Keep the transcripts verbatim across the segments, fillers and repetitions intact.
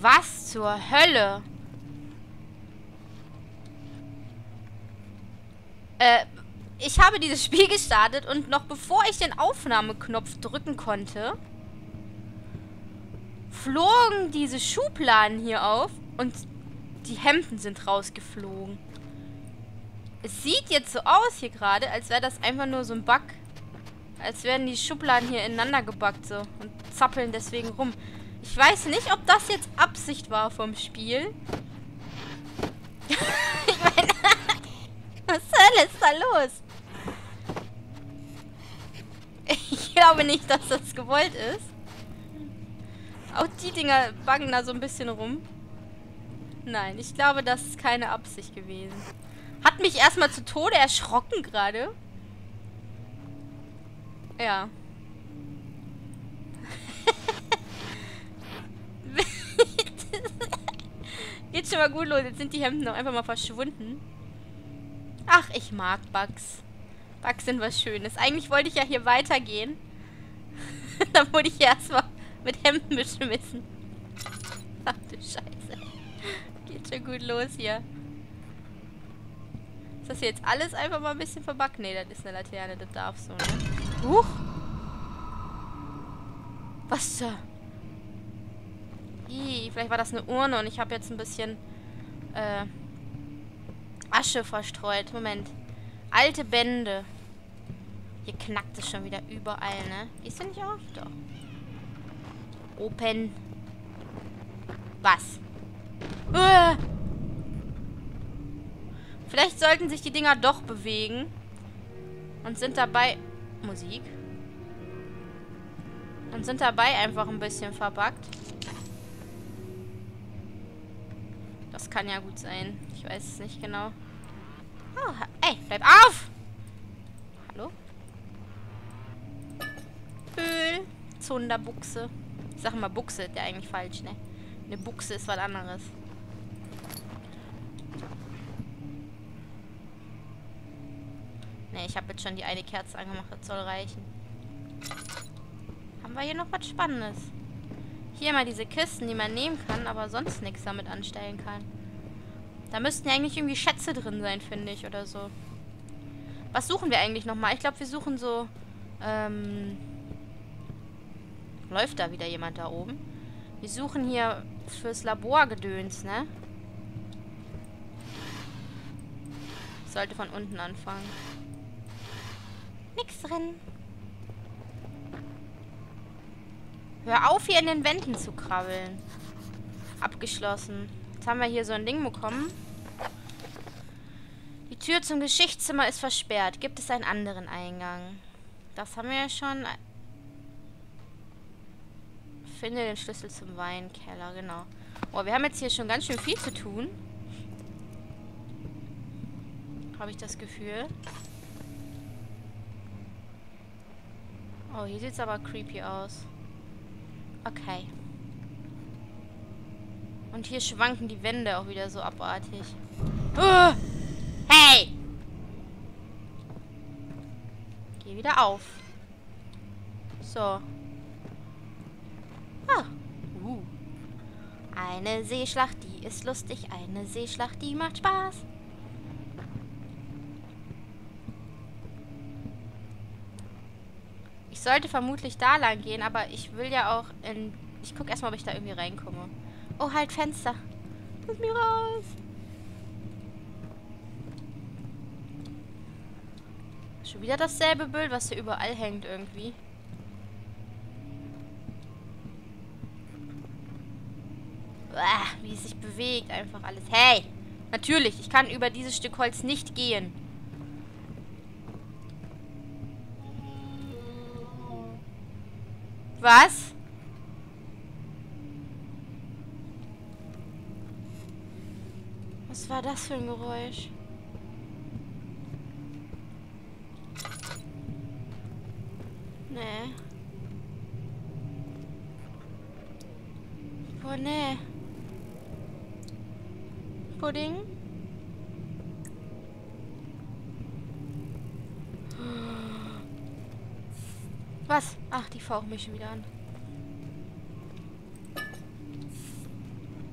Was zur Hölle? Äh, ich habe dieses Spiel gestartet und noch bevor ich den Aufnahmeknopf drücken konnte, flogen diese Schubladen hier auf und die Hemden sind rausgeflogen. Es sieht jetzt so aus hier gerade, als wäre das einfach nur so ein Bug. Als wären die Schubladen hier ineinander gebackt so und zappeln deswegen rum. Ich weiß nicht, ob das jetzt Absicht war vom Spiel. Ich meine, was zur Hölle ist da los? Ich glaube nicht, dass das gewollt ist. Auch die Dinger buggen da so ein bisschen rum. Nein, ich glaube, das ist keine Absicht gewesen. Hat mich erstmal zu Tode erschrocken gerade. Ja. Geht schon mal gut los. Jetzt sind die Hemden noch einfach mal verschwunden. Ach, ich mag Bugs. Bugs sind was Schönes. Eigentlich wollte ich ja hier weitergehen. Dann wurde ich erstmal mit Hemden beschmissen. Ach du Scheiße. Geht schon gut los hier. Ist das hier jetzt alles einfach mal ein bisschen verbuggt? Nee, das ist eine Laterne. Das darf so, ne? Huch. Was da? Ih, vielleicht war das eine Urne und ich habe jetzt ein bisschen äh, Asche verstreut. Moment. Alte Bände. Hier knackt es schon wieder überall, ne? Gehst du nicht auf? Doch. Open. Was? Uah. Vielleicht sollten sich die Dinger doch bewegen. Und sind dabei... Musik. Und sind dabei einfach ein bisschen verbuggt. Das kann ja gut sein. Ich weiß es nicht genau. Oh, ey, bleib auf! Hallo? Öl. Zunderbuchse. Ich sage mal Buchse, der eigentlich falsch, ne? Eine Buchse ist was anderes. Ne, ich habe jetzt schon die eine Kerze angemacht, das soll reichen. Haben wir hier noch was Spannendes? Hier mal diese Kisten, die man nehmen kann, aber sonst nichts damit anstellen kann. Da müssten ja eigentlich irgendwie Schätze drin sein, finde ich, oder so. Was suchen wir eigentlich nochmal? Ich glaube, wir suchen so, ähm... Läuft da wieder jemand da oben? Wir suchen hier fürs Laborgedöns, ne? Ich sollte von unten anfangen. Nix drin. Hör auf, hier in den Wänden zu krabbeln. Abgeschlossen. Jetzt haben wir hier so ein Ding bekommen. Die Tür zum Geschichtszimmer ist versperrt. Gibt es einen anderen Eingang? Das haben wir ja schon. Finde den Schlüssel zum Weinkeller, genau. Oh, wir haben jetzt hier schon ganz schön viel zu tun. Habe ich das Gefühl. Oh, hier sieht es aber creepy aus. Okay. Und hier schwanken die Wände auch wieder so abartig. Uh, hey! Geh wieder auf. So. Ah. Uh. Eine Seeschlacht, die ist lustig. Eine Seeschlacht, die macht Spaß. Ich sollte vermutlich da lang gehen, aber ich will ja auch in... Ich gucke erstmal, ob ich da irgendwie reinkomme. Oh, halt Fenster. Lass mich raus. Schon wieder dasselbe Bild, was hier überall hängt irgendwie. Uah, wie es sich bewegt, einfach alles. Hey! Natürlich, ich kann über dieses Stück Holz nicht gehen. Was? Was war das für ein Geräusch? Nee. Oh, nee. Pudding? Was? Ach, die fauchen mich schon wieder an.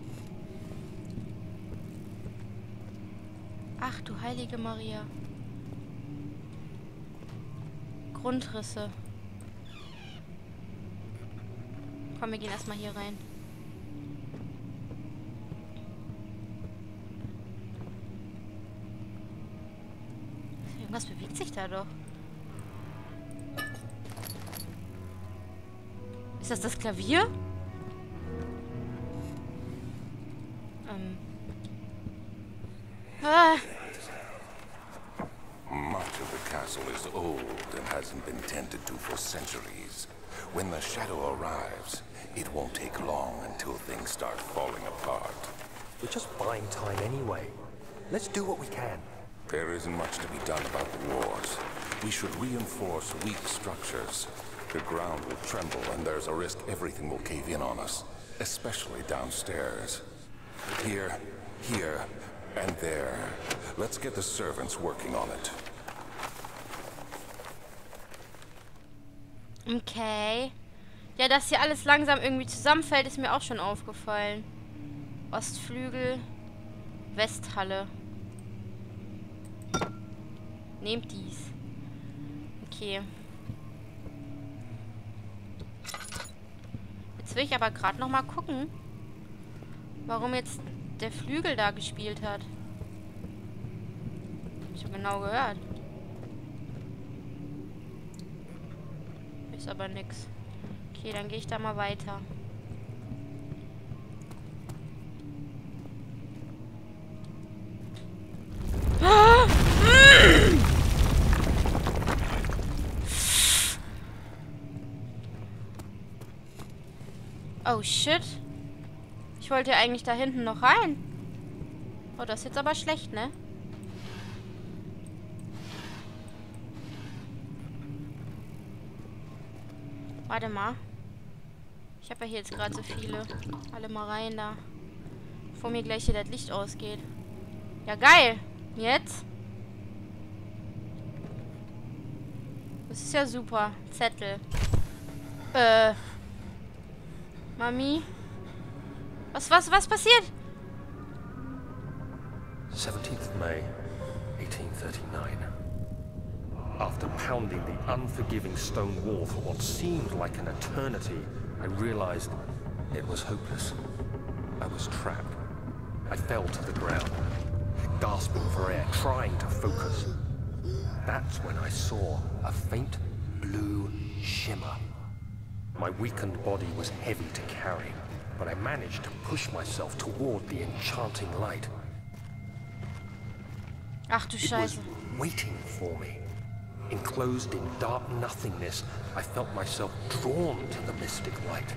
Ach du heilige Maria. Grundrisse. Komm, wir gehen erstmal hier rein. Irgendwas bewegt sich da doch. Ist das das Klavier? Ähm. Ah. Much of the castle is old and hasn't been tended to for centuries. When the shadow arrives, it won't take long until things start falling apart. We're just buying time anyway. Let's do what we can. There isn't much to be done about the wars. We should reinforce weak structures. The ground will tremble and there's a risk everything will cave in on us, especially downstairs. Here, here, and there. Let's get the servants working on it. Okay. Ja, dass hier alles langsam irgendwie zusammenfällt, ist mir auch schon aufgefallen. Ostflügel, Westhalle. Nehmt dies. Okay. Jetzt will ich aber gerade noch mal gucken, warum jetzt der Flügel da gespielt hat. Ich habe genau gehört. Ist aber nix. Okay, dann gehe ich da mal weiter. Oh shit. Ich wollte ja eigentlich da hinten noch rein. Oh, das ist jetzt aber schlecht, ne? Warte mal. Ich habe ja hier jetzt gerade so viele. Alle mal rein da. Bevor mir gleich hier das Licht ausgeht. Ja, geil. Jetzt? Das ist ja super. Zettel. Äh. Mami? Was, was, was passiert? seventeenth of May, eighteen thirty-nine. After pounding the unforgiving stone wall for what seemed like an eternity, I realized it was hopeless. I was trapped. I fell to the ground, gasping for air, trying to focus. That's when I saw a faint blue shimmer. My weakened body was heavy to carry, but I managed to push myself toward the enchanting light. Ach du Scheiße. It was waiting for me. Enclosed in dark nothingness, I felt myself drawn to the mystic light.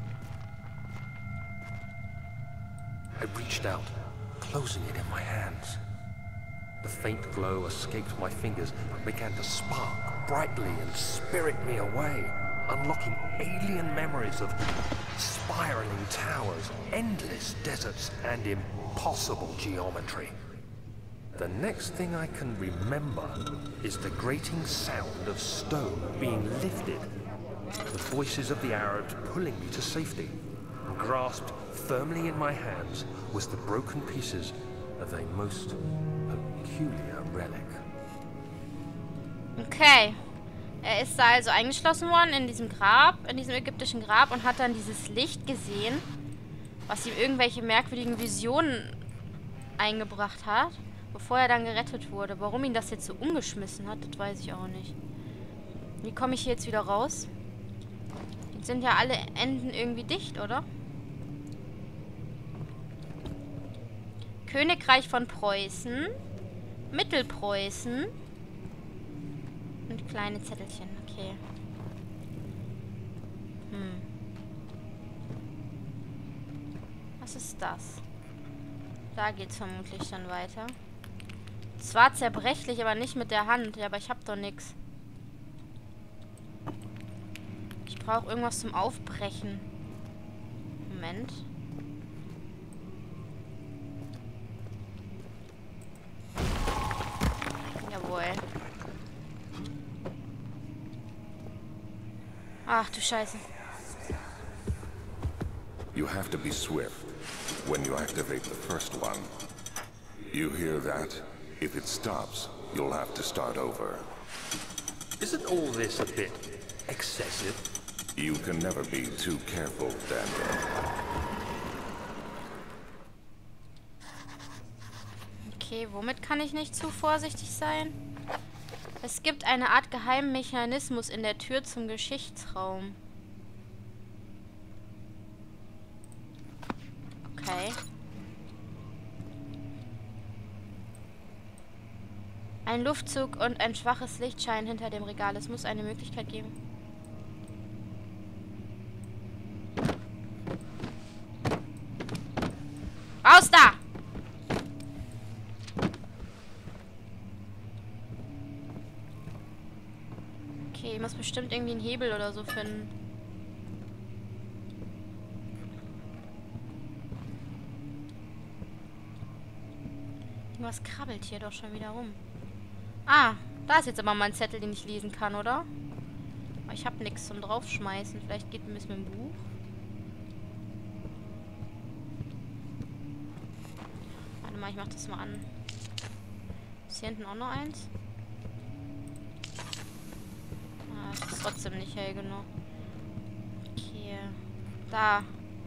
I reached out, closing it in my hands. The faint glow escaped my fingers and began to spark brightly and spirit me away, unlocking alien memories of spiraling towers, endless deserts, and impossible geometry. The next thing I can remember is the grating sound of stone being lifted, the voices of the Arabs pulling me to safety, and grasped firmly in my hands was the broken pieces of a most peculiar relic. Okay. Er ist da also eingeschlossen worden in diesem Grab, in diesem ägyptischen Grab und hat dann dieses Licht gesehen, was ihm irgendwelche merkwürdigen Visionen eingebracht hat, bevor er dann gerettet wurde. Warum ihn das jetzt so umgeschmissen hat, das weiß ich auch nicht. Wie komme ich hier jetzt wieder raus? Jetzt sind ja alle Enden irgendwie dicht, oder? Königreich von Preußen, Mittelpreußen und kleine Zettelchen, okay. Hm. Was ist das? Da geht's vermutlich dann weiter. Zwar zerbrechlich, aber nicht mit der Hand. Ja, aber ich hab doch nichts. Ich brauche irgendwas zum Aufbrechen. Moment. Jawohl. Ach du Scheiße. You have to be swift when you activate the first one. You hear that? If it stops, you'll have to start over. Isn't all this a bit excessive? You can never be too careful, Daniel. Okay, womit kann ich nicht zu vorsichtig sein? Es gibt eine Art geheimen Mechanismus in der Tür zum Geschichtsraum. Okay. Ein Luftzug und ein schwaches Licht scheinen hinter dem Regal. Es muss eine Möglichkeit geben. Raus da! Okay, ich muss bestimmt irgendwie einen Hebel oder so finden. Was krabbelt hier doch schon wieder rum? Ah, da ist jetzt aber mal ein Zettel, den ich lesen kann, oder? Aber ich habe nichts zum Draufschmeißen. Vielleicht geht ein bisschen mit dem Buch. Warte mal, ich mach das mal an. Ist hier hinten auch noch eins? Ah, das ist trotzdem nicht hell genug. Okay. Da.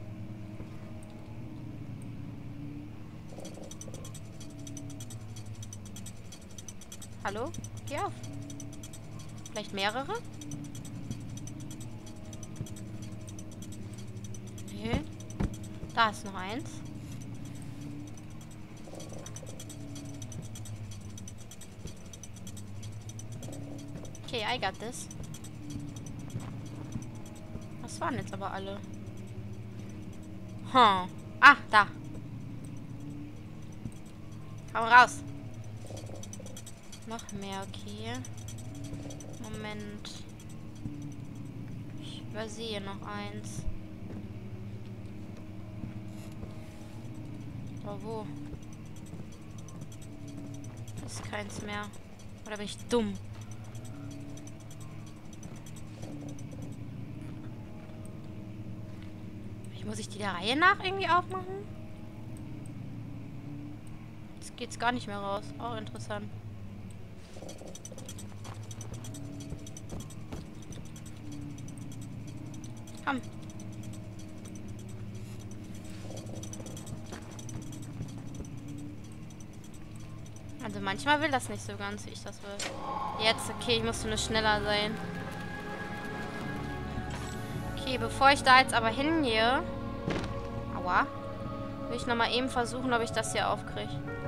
Hallo? Geh auf. Vielleicht mehrere? Nee. Da ist noch eins. Okay, I got this. Was waren jetzt aber alle? Hm. Ah, da. Komm raus. Noch mehr, okay. Moment. Ich übersehe noch eins. Aber wo? Das ist keins mehr. Oder bin ich dumm? Muss ich die der Reihe nach irgendwie aufmachen? Jetzt geht's gar nicht mehr raus. Auch interessant. Komm. Also manchmal will das nicht so ganz, wie ich das will. Jetzt, okay, ich muss nur schneller sein. Okay, bevor ich da jetzt aber hingehe... Aua. Will ich nochmal eben versuchen, ob ich das hier aufkriege.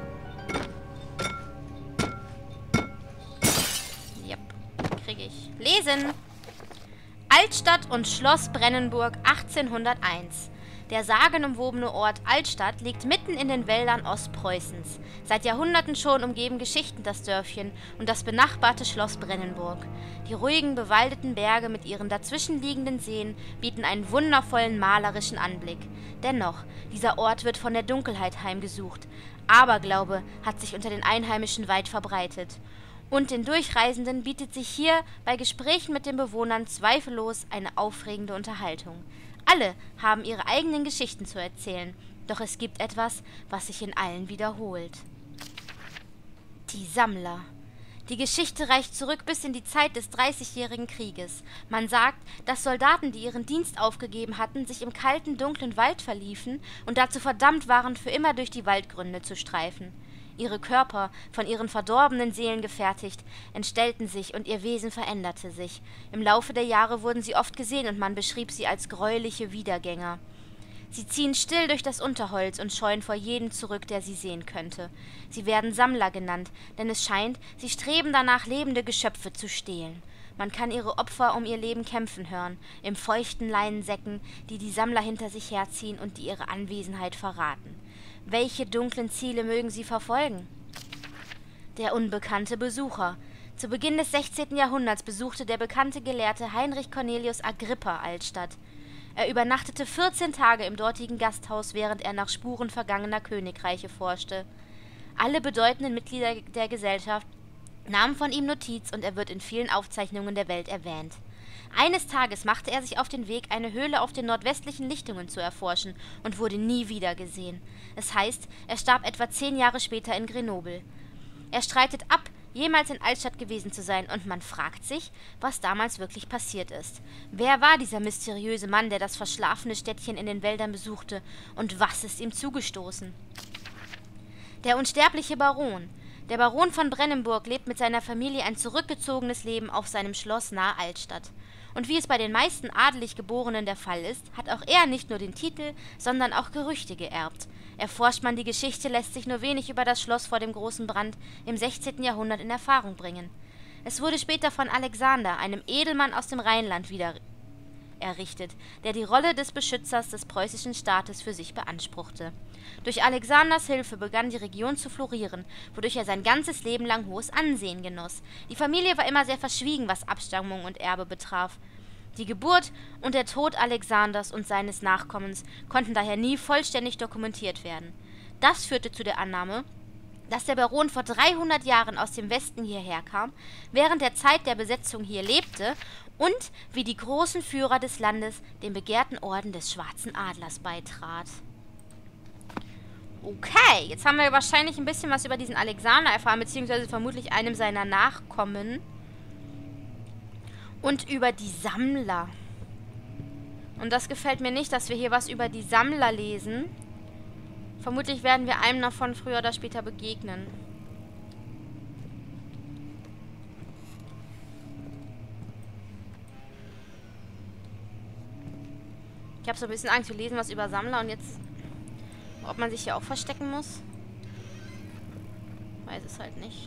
Yep, kriege ich. Lesen! Altstadt und Schloss Brennenburg achtzehnhunderteins. Der sagenumwobene Ort Altstadt liegt mitten in den Wäldern Ostpreußens. Seit Jahrhunderten schon umgeben Geschichten das Dörfchen und das benachbarte Schloss Brennenburg. Die ruhigen, bewaldeten Berge mit ihren dazwischenliegenden Seen bieten einen wundervollen malerischen Anblick. Dennoch, dieser Ort wird von der Dunkelheit heimgesucht. Aberglaube hat sich unter den Einheimischen weit verbreitet. Und den Durchreisenden bietet sich hier bei Gesprächen mit den Bewohnern zweifellos eine aufregende Unterhaltung. Alle haben ihre eigenen Geschichten zu erzählen, doch es gibt etwas, was sich in allen wiederholt. Die Sammler. Die Geschichte reicht zurück bis in die Zeit des Dreißigjährigen Krieges. Man sagt, dass Soldaten, die ihren Dienst aufgegeben hatten, sich im kalten, dunklen Wald verliefen und dazu verdammt waren, für immer durch die Waldgründe zu streifen. Ihre Körper, von ihren verdorbenen Seelen gefertigt, entstellten sich und ihr Wesen veränderte sich. Im Laufe der Jahre wurden sie oft gesehen und man beschrieb sie als greuliche Wiedergänger. Sie ziehen still durch das Unterholz und scheuen vor jedem zurück, der sie sehen könnte. Sie werden Sammler genannt, denn es scheint, sie streben danach, lebende Geschöpfe zu stehlen. Man kann ihre Opfer um ihr Leben kämpfen hören, im feuchten Leinensäcken, die die Sammler hinter sich herziehen und die ihre Anwesenheit verraten. Welche dunklen Ziele mögen sie verfolgen? Der unbekannte Besucher. Zu Beginn des sechzehnten Jahrhunderts besuchte der bekannte Gelehrte Heinrich Cornelius Agrippa Altstadt. Er übernachtete vierzehn Tage im dortigen Gasthaus, während er nach Spuren vergangener Königreiche forschte. Alle bedeutenden Mitglieder der Gesellschaft nahmen von ihm Notiz und er wird in vielen Aufzeichnungen der Welt erwähnt. Eines Tages machte er sich auf den Weg, eine Höhle auf den nordwestlichen Lichtungen zu erforschen und wurde nie wieder gesehen. Es heißt, er starb etwa zehn Jahre später in Grenoble. Er streitet ab, jemals in Altstadt gewesen zu sein, und man fragt sich, was damals wirklich passiert ist. Wer war dieser mysteriöse Mann, der das verschlafene Städtchen in den Wäldern besuchte, und was ist ihm zugestoßen? Der unsterbliche Baron. Der Baron von Brennenburg lebt mit seiner Familie ein zurückgezogenes Leben auf seinem Schloss nahe Altstadt. Und wie es bei den meisten adelig Geborenen der Fall ist, hat auch er nicht nur den Titel, sondern auch Gerüchte geerbt. Erforscht man die Geschichte, lässt sich nur wenig über das Schloss vor dem großen Brand im sechzehnten Jahrhundert in Erfahrung bringen. Es wurde später von Alexander, einem Edelmann aus dem Rheinland, wieder errichtet, der die Rolle des Beschützers des preußischen Staates für sich beanspruchte. Durch Alexanders Hilfe begann die Region zu florieren, wodurch er sein ganzes Leben lang hohes Ansehen genoss. Die Familie war immer sehr verschwiegen, was Abstammung und Erbe betraf. Die Geburt und der Tod Alexanders und seines Nachkommens konnten daher nie vollständig dokumentiert werden. Das führte zu der Annahme, dass der Baron vor dreihundert Jahren aus dem Westen hierher kam, während der Zeit der Besetzung hier lebte und wie die großen Führer des Landes dem begehrten Orden des Schwarzen Adlers beitrat. Okay, jetzt haben wir wahrscheinlich ein bisschen was über diesen Alexander erfahren, beziehungsweise vermutlich einem seiner Nachkommen. Und über die Sammler. Und das gefällt mir nicht, dass wir hier was über die Sammler lesen. Vermutlich werden wir einem davon früher oder später begegnen. Ich habe so ein bisschen Angst, wir lesen was über Sammler und jetzt... Ob man sich hier auch verstecken muss? Weiß es halt nicht.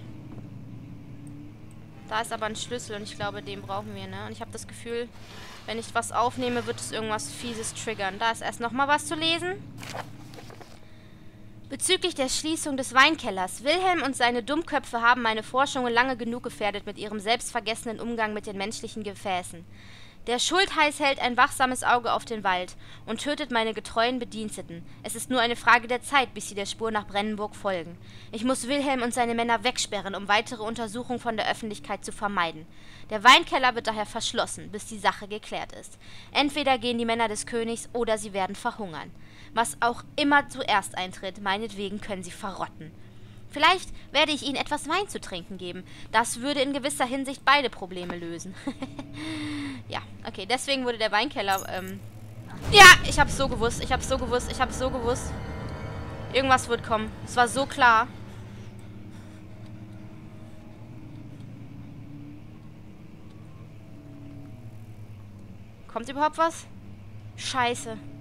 Da ist aber ein Schlüssel und ich glaube, den brauchen wir, ne? Und ich habe das Gefühl, wenn ich was aufnehme, wird es irgendwas Fieses triggern. Da ist erst nochmal was zu lesen. Bezüglich der Schließung des Weinkellers. Wilhelm und seine Dummköpfe haben meine Forschungen lange genug gefährdet mit ihrem selbstvergessenen Umgang mit den menschlichen Gefäßen. Der Schultheiß hält ein wachsames Auge auf den Wald und tötet meine getreuen Bediensteten. Es ist nur eine Frage der Zeit, bis sie der Spur nach Brennenburg folgen. Ich muss Wilhelm und seine Männer wegsperren, um weitere Untersuchungen von der Öffentlichkeit zu vermeiden. Der Weinkeller wird daher verschlossen, bis die Sache geklärt ist. Entweder gehen die Männer des Königs oder sie werden verhungern. Was auch immer zuerst eintritt, meinetwegen können sie verrotten. Vielleicht werde ich ihnen etwas Wein zu trinken geben. Das würde in gewisser Hinsicht beide Probleme lösen. Ja, okay, deswegen wurde der Weinkeller, ähm... Ja, ich hab's so gewusst, ich hab's so gewusst, ich hab's so gewusst. Irgendwas wird kommen. Es war so klar. Kommt überhaupt was? Scheiße.